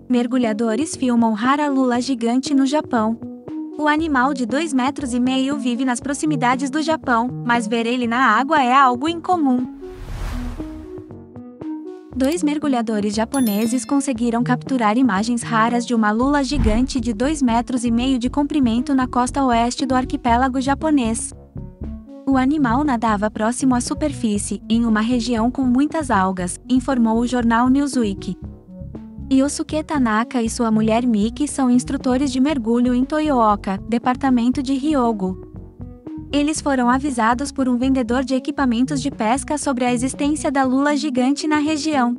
Mergulhadores filmam rara lula gigante no Japão. O animal de 2,5 metros vive nas proximidades do Japão, mas ver ele na água é algo incomum. 2 mergulhadores japoneses conseguiram capturar imagens raras de uma lula gigante de 2,5 metros de comprimento na costa oeste do arquipélago japonês. O animal nadava próximo à superfície, em uma região com muitas algas, informou o jornal Newsweek. Yosuke Tanaka e sua mulher Miki são instrutores de mergulho em Toyooka, departamento de Hyogo. Eles foram avisados por um vendedor de equipamentos de pesca sobre a existência da lula gigante na região.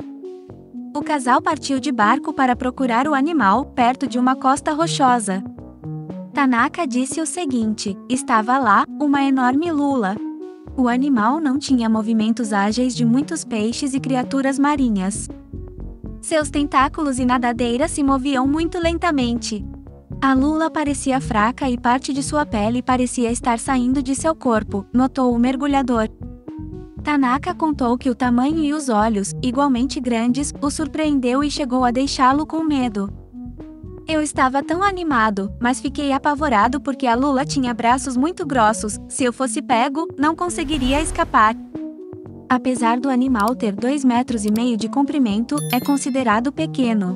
O casal partiu de barco para procurar o animal perto de uma costa rochosa. Tanaka disse o seguinte: estava lá, uma enorme lula. O animal não tinha movimentos ágeis de muitos peixes e criaturas marinhas. Seus tentáculos e nadadeiras se moviam muito lentamente. A lula parecia fraca e parte de sua pele parecia estar saindo de seu corpo, notou o mergulhador. Tanaka contou que o tamanho e os olhos, igualmente grandes, o surpreendeu e chegou a deixá-lo com medo. Eu estava tão animado, mas fiquei apavorado porque a lula tinha braços muito grossos, se eu fosse pego, não conseguiria escapar. Apesar do animal ter 2,5 metros de comprimento, é considerado pequeno.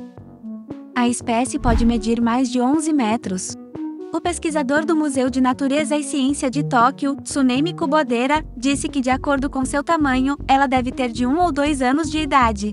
A espécie pode medir mais de 11 metros. O pesquisador do Museu de Natureza e Ciência de Tóquio, Tsunemi Kubodera, disse que de acordo com seu tamanho, ela deve ter de 1 ou 2 anos de idade.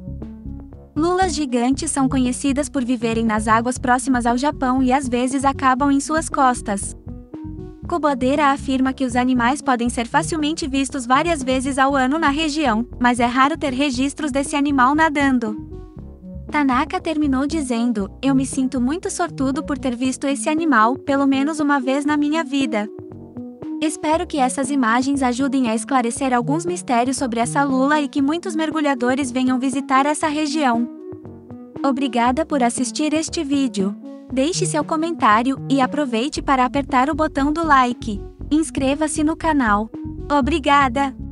Lulas gigantes são conhecidas por viverem nas águas próximas ao Japão e às vezes acabam em suas costas. Kubodera afirma que os animais podem ser facilmente vistos várias vezes ao ano na região, mas é raro ter registros desse animal nadando. Tanaka terminou dizendo: eu me sinto muito sortudo por ter visto esse animal, pelo menos uma vez na minha vida. Espero que essas imagens ajudem a esclarecer alguns mistérios sobre essa lula e que muitos mergulhadores venham visitar essa região. Obrigada por assistir este vídeo. Deixe seu comentário e aproveite para apertar o botão do like. Inscreva-se no canal. Obrigada!